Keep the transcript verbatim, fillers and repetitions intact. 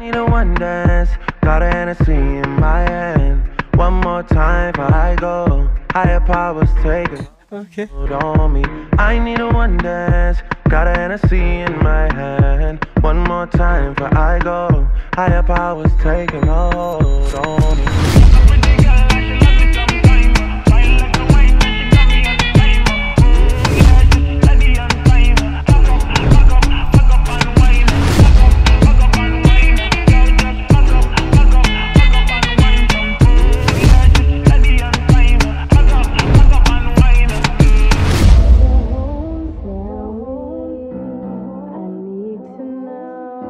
Need a one dance, got a Hennessy in my hand. One more time before I go. Higher powers taking Okay. hold on me. I need a one dance, got a Hennessy in my hand. One more time before I go. Higher powers taking hold on me.